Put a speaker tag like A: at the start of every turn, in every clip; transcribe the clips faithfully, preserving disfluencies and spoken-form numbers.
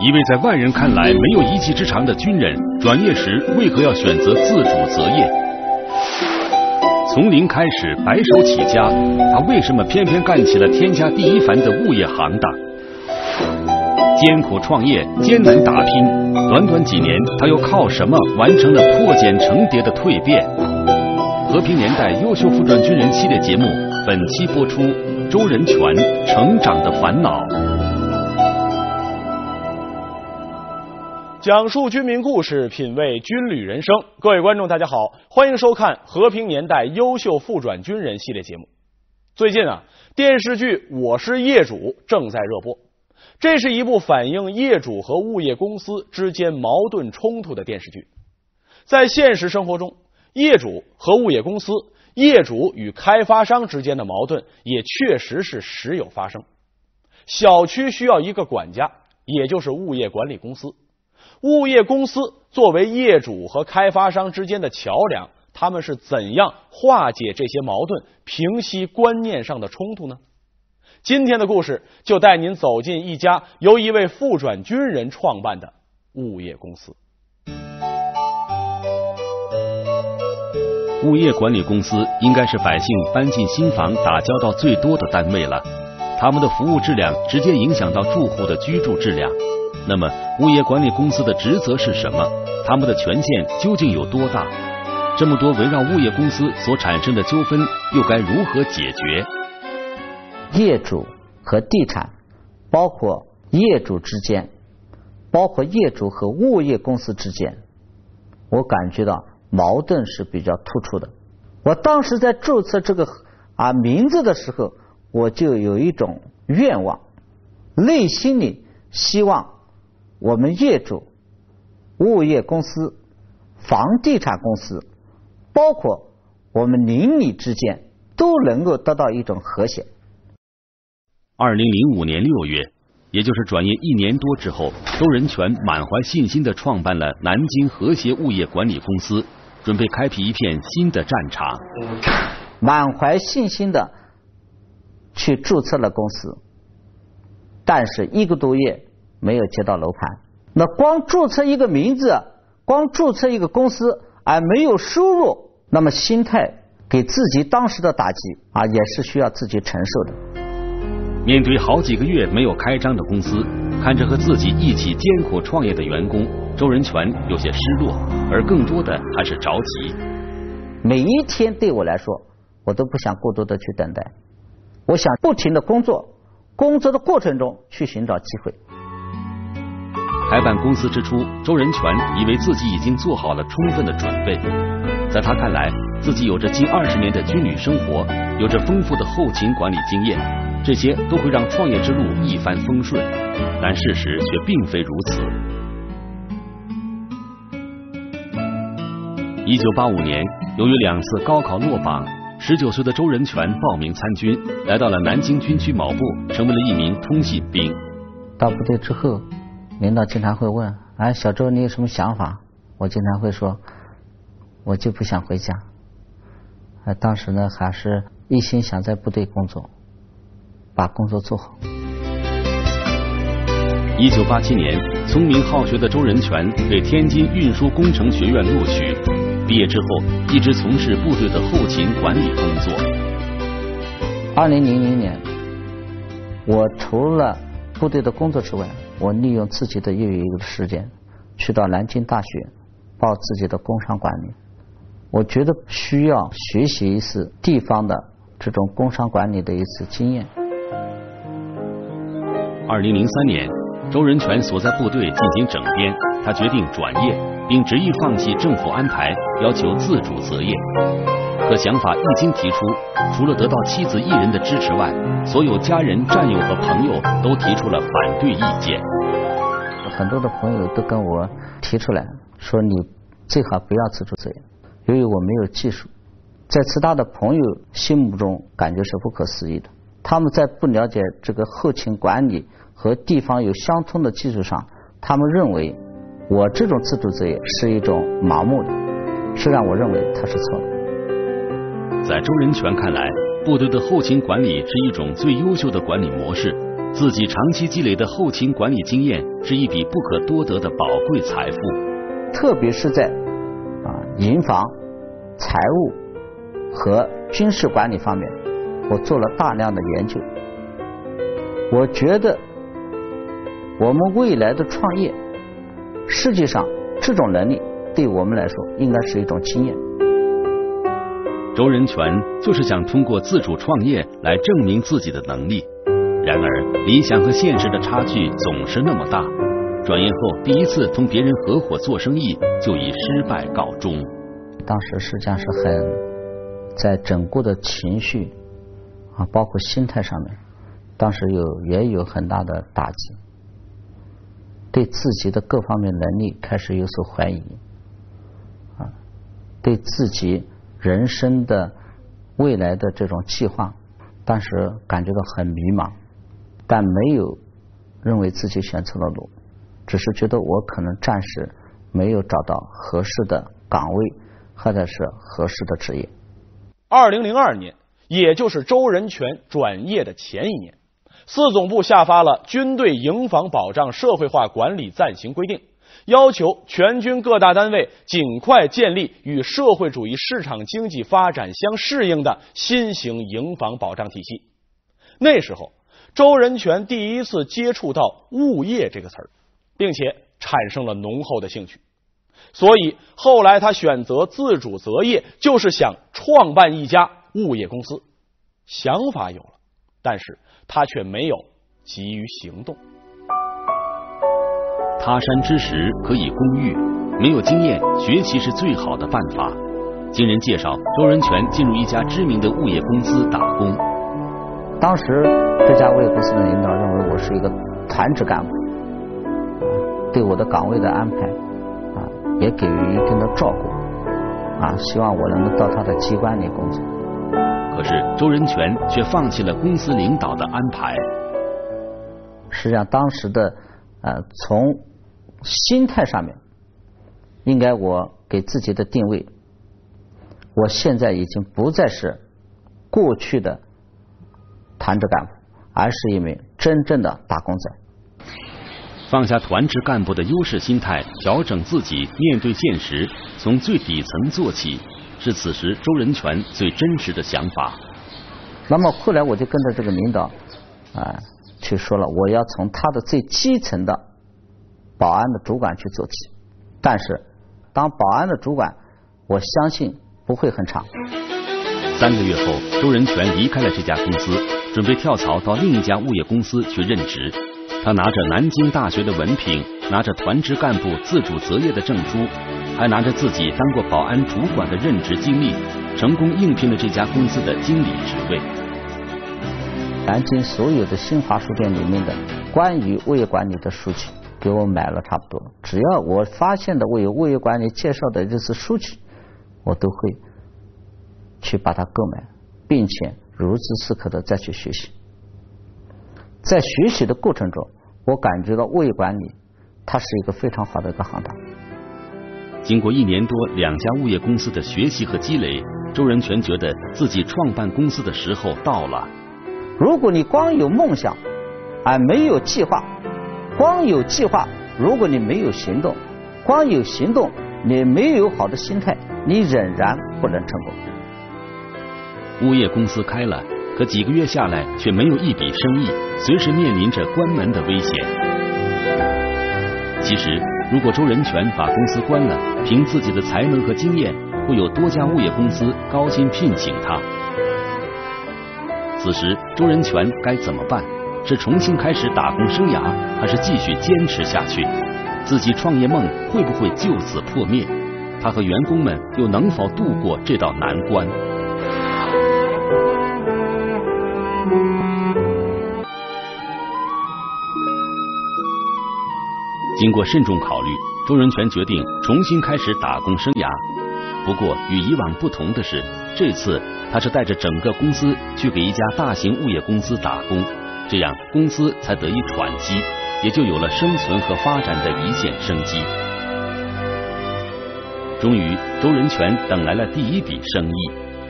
A: 一位在外人看来没有一技之长的军人，转业时为何要选择自主择业？从零开始白手起家，他为什么偏偏干起了天下第一番的物业行当？艰苦创业，艰难打拼，短短几年，他又靠什么完成了破茧成蝶的蜕变？和平年代优秀复转军人系列节目本期播出，周仁全成长的烦恼。
B: 讲述军民故事，品味军旅人生。各位观众大家好，欢迎收看和平年代优秀复转军人系列节目。最近啊，电视剧《我是业主》正在热播。这是一部反映业主和物业公司之间矛盾冲突的电视剧。在现实生活中，业主和物业公司、业主与开发商之间的矛盾也确实是时有发生。小区需要一个管家，也就是物业管理公司。物业公司作为业主和开发商之间的桥梁，他们是怎样化解这些矛盾，平息观念上的冲突呢？今天的故事就带您走进一家由一位复转军人创办的物业公司。
A: 物业管理公司应该是百姓搬进新房打交道最多的单位了，他们的服务质量直接影响到住户的居住质量。那么物业管理公司的职责是什么？他们的权限究竟有多大？这么多围绕物业公司所产生的纠纷又该如何解决？
C: 业主和地产，包括业主之间，包括业主和物业公司之间，我感觉到矛盾是比较突出的。我当时在注册这个啊名字的时候，我就有一种愿望，内心里希望我们业主、物业公司、房地产公司，包括我们邻里之间，都能够得到一种和谐。
A: 二零零五年六月，也就是转业一年多之后，周仁全满怀信心地创办了南京和谐物业管理公司，准备开辟一片新的战场。
C: 满怀信心地去注册了公司，但是一个多月没有接到楼盘。那光注册一个名字，光注册一个公司而没有收入，那么心态给自己当时的打击啊，也是需要自己承受的。
A: 面对好几个月没有开张的公司，看着和自己一起艰苦创业的员工，周仁全有些失落，而更多的还是着急。
C: 每一天对我来说，我都不想过多的去等待，我想不停的工作，工作的过程中去寻找机会。
A: 开办公司之初，周仁全以为自己已经做好了充分的准备。在他看来，自己有着近二十年的军旅生活，有着丰富的后勤管理经验，这些都会让创业之路一帆风顺。但事实却并非如此。一九八五年，由于两次高考落榜，十九岁的周仁全报名参军，来到了南京军区某部，成为了一名通信兵。
C: 到部队之后，领导经常会问：“哎，小周，你有什么想法？”我经常会说：“我就不想回家。”呃，当时呢，还是一心想在部队工作，把工作做好。
A: 一九八七年，聪明好学的周仁全被天津运输工程学院录取，毕业之后一直从事部队的后勤管理工作。
C: 二零零零年，我除了部队的工作之外，我利用自己的业余的时间，去到南京大学报自己的工商管理。我觉得需要学习一次地方的这种工商管理的一次经验。
A: 二零零三年，周仁全所在部队进行整编，他决定转业，并执意放弃政府安排，要求自主择业。可想法一经提出，除了得到妻子一人的支持外，所有家人、战友和朋友都提出了反对意见。
C: 很多的朋友都跟我提出来说，你最好不要自主择业，由于我没有技术。在其他的朋友心目中感觉是不可思议的，他们在不了解这个后勤管理和地方有相通的基础上，他们认为我这种自主择业是一种盲目的，实际上我认为它是错的。
A: 在周仁全看来，部队的后勤管理是一种最优秀的管理模式，自己长期积累的后勤管理经验是一笔不可多得的宝贵财富。
C: 特别是在啊银行、财务和军事管理方面，我做了大量的研究。我觉得我们未来的创业，实际上这种能力对我们来说应该是一种经验。
A: 周仁全就是想通过自主创业来证明自己的能力，然而理想和现实的差距总是那么大。转业后第一次同别人合伙做生意就以失败告终。
C: 当时实际上是很在整个的情绪啊，包括心态上面，当时有也有很大的打击，对自己的各方面能力开始有所怀疑啊，对自己人生的未来的这种计划，当时感觉到很迷茫，但没有认为自己选错了路，只是觉得我可能暂时没有找到合适的岗位或者是合适的职业。
B: 二零零二年，也就是周仁全转业的前一年，四总部下发了《军队营房保障社会化管理暂行规定》，要求全军各大单位尽快建立与社会主义市场经济发展相适应的新型营房保障体系。那时候，周仁全第一次接触到物业这个词儿，并且产生了浓厚的兴趣。所以后来他选择自主择业，就是想创办一家物业公司。想法有了，但是他却没有急于行动。
A: 他山之石可以攻玉，没有经验，学习是最好的办法。经人介绍，周仁全进入一家知名的物业公司打工。
C: 当时这家物业公司的领导认为我是一个团职干部，对我的岗位的安排啊，也给予一定的照顾啊，希望我能够到他的机关里工作。
A: 可是周仁全却放弃了公司领导的安排。
C: 实际上当时的呃从心态上面，应该我给自己的定位，我现在已经不再是过去的团职干部，而是一名真正的打工仔。
A: 放下团职干部的优势心态，调整自己，面对现实，从最底层做起，是此时周仁全最真实的想法。
C: 那么后来我就跟着这个领导啊、呃、去说了，我要从他的最基层的保安的主管去做起。但是当保安的主管，我相信不会很长。
A: 三个月后，周仁全离开了这家公司，准备跳槽到另一家物业公司去任职。他拿着南京大学的文凭，拿着团职干部自主择业的证书，还拿着自己当过保安主管的任职经历，成功应聘了这家公司的经理职位。
C: 南京所有的新华书店里面的关于物业管理的书籍给我买了差不多，只要我发现的我有物业管理介绍的这些书籍，我都会去把它购买，并且如饥似渴的再去学习。在学习的过程中，我感觉到物业管理它是一个非常好的一个行当。
A: 经过一年多两家物业公司的学习和积累，周仁全觉得自己创办公司的时候到了。
C: 如果你光有梦想而没有计划，光有计划如果你没有行动，光有行动你没有好的心态，你仍然不能成功。
A: 物业公司开了，可几个月下来却没有一笔生意，随时面临着关门的危险。其实如果周仁全把公司关了，凭自己的才能和经验，会有多家物业公司高薪聘请他。此时周仁全该怎么办？是重新开始打工生涯，还是继续坚持下去？自己创业梦会不会就此破灭？他和员工们又能否度过这道难关？经过慎重考虑，周仁全决定重新开始打工生涯。不过与以往不同的是，这次他是带着整个公司去给一家大型物业公司打工，这样公司才得以喘息，也就有了生存和发展的一线生机。终于，周仁全等来了第一笔生意。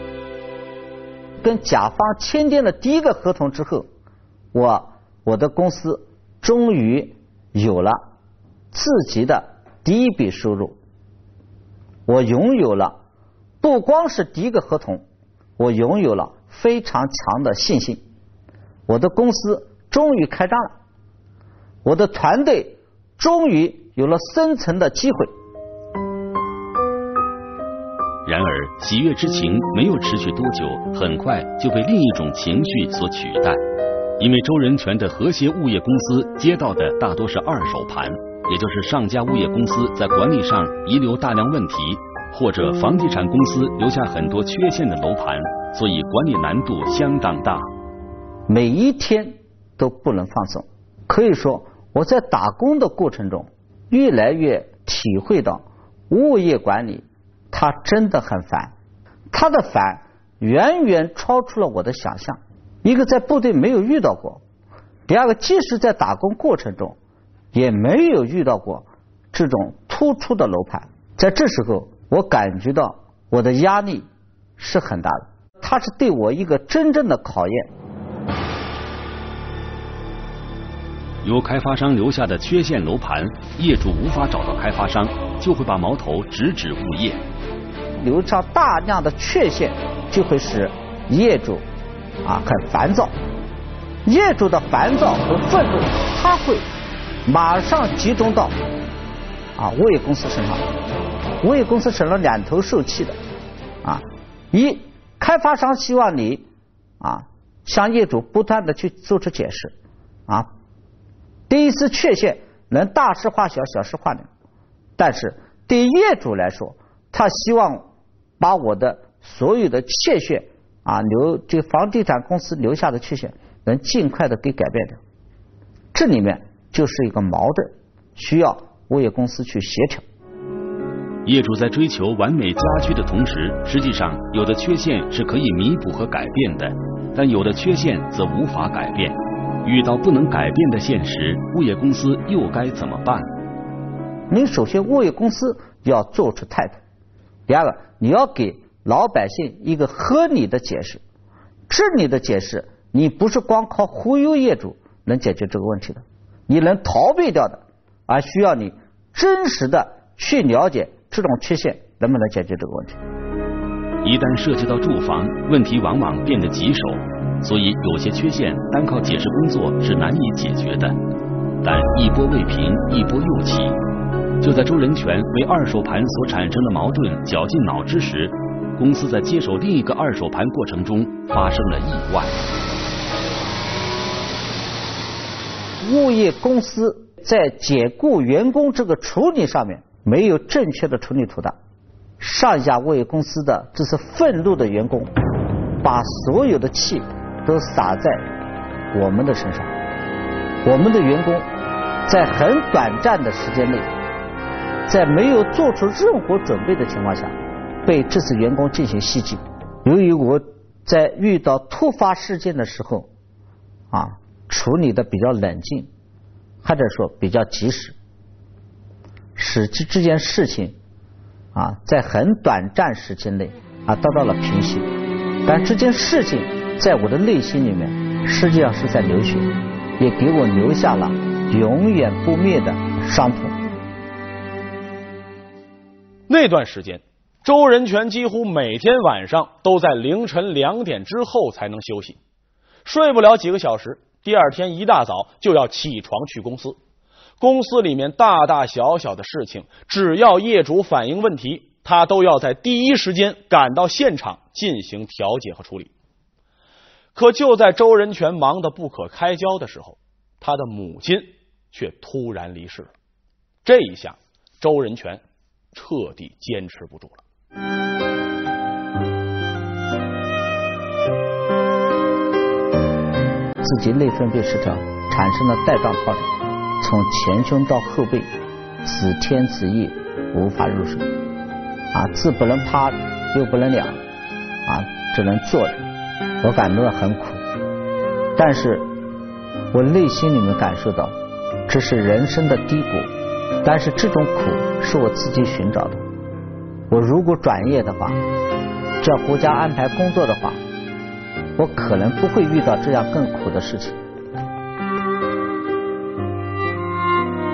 C: 跟甲方签订了第一个合同之后，我我的公司终于有了自己的第一笔收入，我拥有了不光是第一个合同，我拥有了非常强的信心。我的公司终于开张了，我的团队终于有了生存的机会。
A: 然而，喜悦之情没有持续多久，很快就被另一种情绪所取代。因为周仁全的和谐物业公司接到的大多是二手盘，也就是上家物业公司在管理上遗留大量问题，或者房地产公司留下很多缺陷的楼盘，所以管理难度相当大。
C: 每一天都不能放松，可以说我在打工的过程中，越来越体会到物业管理它真的很烦，它的烦远远超出了我的想象。一个在部队没有遇到过，第二个即使在打工过程中也没有遇到过这种突出的楼盘。在这时候我感觉到我的压力是很大的，它是对我一个真正的考验。
A: 由开发商留下的缺陷楼盘，业主无法找到开发商，就会把矛头直指物业。
C: 留下大量的缺陷，就会使业主啊很烦躁。业主的烦躁和愤怒，他会马上集中到啊物业公司身上。物业公司成了两头受气的啊。一，开发商希望你啊向业主不断的去做出解释啊。第一次缺陷能大事化小，小事化了，但是对业主来说，他希望把我的所有的缺陷啊，留这房地产公司留下的缺陷，能尽快的给改变掉。这里面就是一个矛盾，需要物业公司去协调。
A: 业主在追求完美家居的同时，实际上有的缺陷是可以弥补和改变的，但有的缺陷则无法改变。遇到不能改变的现实，物业公司又该怎么办？
C: 你首先物业公司要做出态度，第二个你要给老百姓一个合理的解释。这里的解释你不是光靠忽悠业主能解决这个问题的，你能逃避掉的，而需要你真实的去了解这种缺陷能不能解决这个问题。
A: 一旦涉及到住房，问题往往变得棘手，所以有些缺陷单靠解释工作是难以解决的。但一波未平，一波又起。就在周仁全为二手盘所产生的矛盾绞尽脑汁时，公司在接手另一个二手盘过程中发生了意外。
C: 物业公司在解雇员工这个处理上面没有正确的处理图档，上一家物业公司的这是愤怒的员工，把所有的气都撒在我们的身上。我们的员工在很短暂的时间内，在没有做出任何准备的情况下，被这次员工进行袭击。由于我在遇到突发事件的时候啊，处理的比较冷静，或者说比较及时，使这这件事情啊在很短暂时间内啊得到了平息。但这件事情在我的内心里面实际上是在流血，也给我留下了永远不灭的伤痛。
B: 那段时间，周仁全几乎每天晚上都在凌晨两点之后才能休息，睡不了几个小时，第二天一大早就要起床去公司。公司里面大大小小的事情，只要业主反映问题，他都要在第一时间赶到现场进行调解和处理。可就在周仁全忙得不可开交的时候，他的母亲却突然离世了。这一下，周仁全彻底坚持不住了。
C: 自己内分泌失调，产生了带状疱疹，从前胸到后背，子天子夜，无法入睡，啊，既不能趴，又不能仰，啊，只能坐着，我感到很苦。但是我内心里面感受到，这是人生的低谷，但是这种苦是我自己寻找的。我如果转业的话，叫国家安排工作的话，我可能不会遇到这样更苦的事情。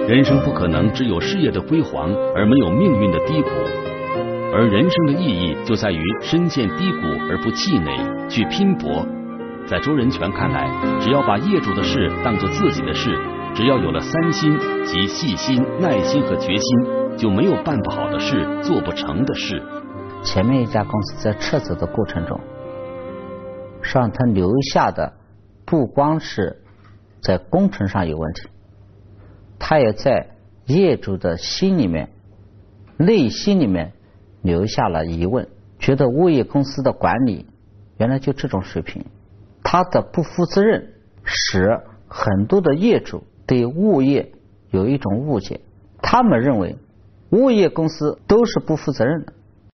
A: 人生不可能只有事业的辉煌而没有命运的低谷，而人生的意义就在于深陷低谷而不气馁，去拼搏。在周仁全看来，只要把业主的事当作自己的事，只要有了三心，即细心、耐心和决心，就没有办不好的事，做不成的事。
C: 前面一家公司在撤走的过程中，让他留下的不光是在工程上有问题，他也在业主的心里面、内心里面留下了疑问，觉得物业公司的管理原来就这种水平。他的不负责任使很多的业主对物业有一种误解，他们认为物业公司都是不负责任的。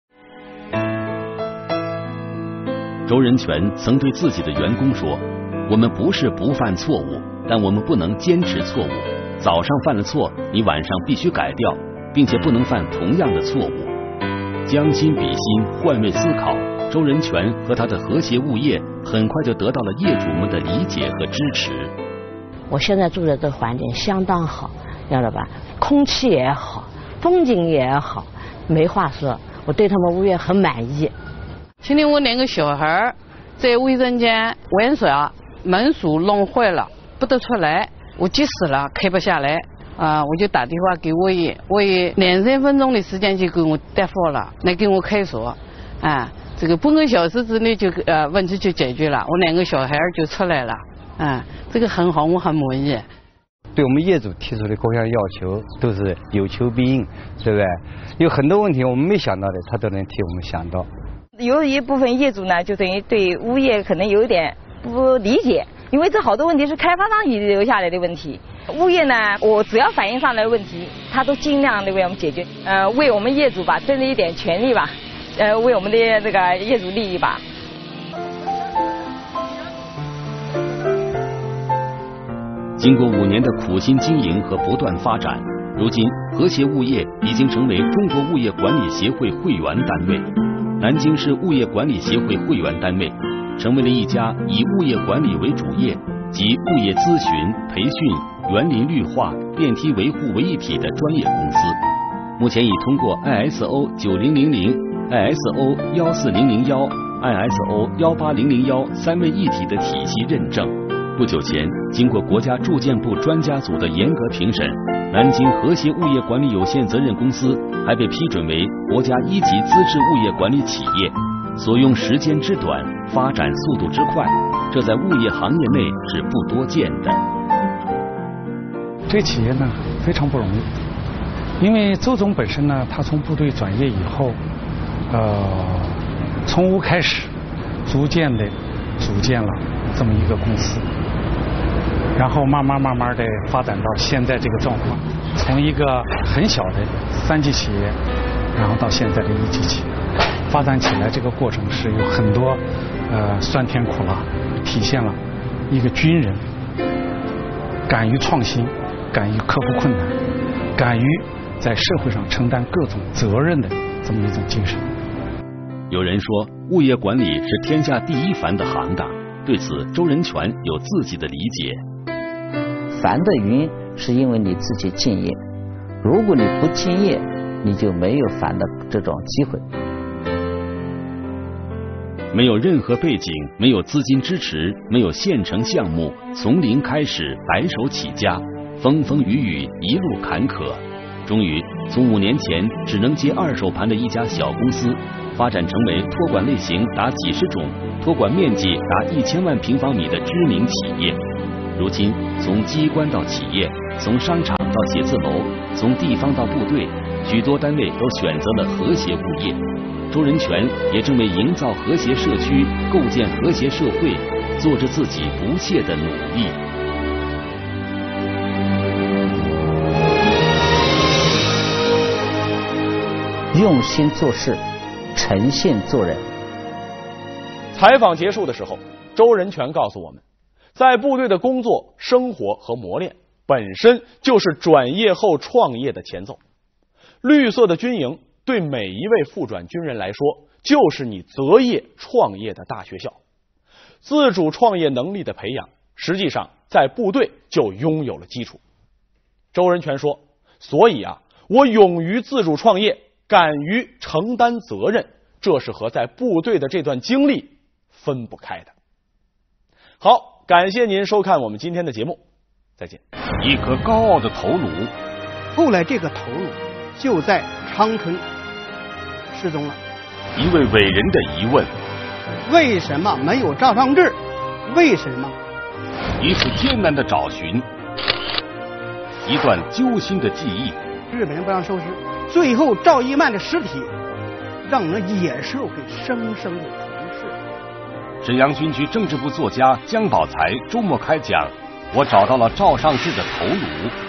A: 周仁全曾对自己的员工说，我们不是不犯错误，但我们不能坚持错误。早上犯了错，你晚上必须改掉，并且不能犯同样的错误。将心比心，换位思考，周仁全和他的和谐物业很快就得到了业主们的理解和支持。
D: 我现在住的这个环境相当好，晓得吧？空气也好，风景也好，没话说，我对他们物业很满意。
E: 今天我两个小孩在卫生间玩耍，门锁弄坏了，不得出来，我急死了，开不下来啊、呃！我就打电话给物业，物业两三分钟的时间就给我答复了，来给我开锁啊！这个半个小时之内就呃问题就解决了，我两个小孩就出来了啊！这个很好，我很满意。
F: 对我们业主提出的各项要求都是有求必应，对不对？有很多问题我们没想到的，他都能替我们想到。
G: 有一部分业主呢，就等于对物业可能有点不理解，因为这好多问题是开发商遗留下来的问题。物业呢，我只要反映上来的问题，他都尽量的为我们解决，呃，为我们业主吧争取一点权利吧，呃，为我们的这个业主利益吧。
A: 经过五年的苦心经营和不断发展，如今和谐物业已经成为中国物业管理协会会员单位。南京市物业管理协会会员单位，成为了一家以物业管理为主业，集物业咨询、培训、园林绿化、电梯维护为一体的专业公司。目前已通过 I S O 九零零零、I S O 一四零零一、I S O 一八零零一三位一体的体系认证。不久前，经过国家住建部专家组的严格评审，南京和谐物业管理有限责任公司还被批准为国家一级资质物业管理企业。所用时间之短，发展速度之快，这在物业行业内是不多见的。
H: 这企业呢非常不容易，因为周总本身呢，他从部队转业以后，呃，从无开始，逐渐的组建了这么一个公司。然后慢慢慢慢的发展到现在这个状况，从一个很小的三级企业，然后到现在的一级企业，发展起来这个过程是有很多呃酸甜苦辣，体现了一个军人敢于创新、敢于克服困难、敢于在社会上承担各种责任的这么一种精神。
A: 有人说，物业管理是天下第一烦的行当，对此周仁全有自己的理解。
C: 烦的原因是因为你自己敬业，如果你不敬业，你就没有烦的这种机会。
A: 没有任何背景，没有资金支持，没有现成项目，从零开始，白手起家，风风雨雨，一路坎坷，终于从五年前只能接二手盘的一家小公司，发展成为托管类型达几十种、托管面积达一千万平方米的知名企业。如今，从机关到企业，从商场到写字楼，从地方到部队，许多单位都选择了和谐物业。周仁全也正为营造和谐社区、构建和谐社会，做着自己不懈的努力。
C: 用心做事，诚信做人。
B: 采访结束的时候，周仁全告诉我们，在部队的工作、生活和磨练本身就是转业后创业的前奏。绿色的军营对每一位复转军人来说，就是你择业创业的大学校。自主创业能力的培养，实际上在部队就拥有了基础。 周仁全说，所以啊，我勇于自主创业，敢于承担责任，这是和在部队的这段经历分不开的。好，感谢您收看我们今天的节目，再见。
A: 一颗高傲的头颅，
I: 后来这个头颅就在长春失踪了。
A: 一位伟人的疑问：
I: 为什么没有赵尚志？为什么？
A: 一次艰难的找寻，一段揪心的记忆。
I: 日本人不让收尸，最后赵一曼的尸体让人野兽给生生的吞噬。
A: 沈阳军区政治部作家姜宝才周末开讲，我找到了赵尚志的头颅。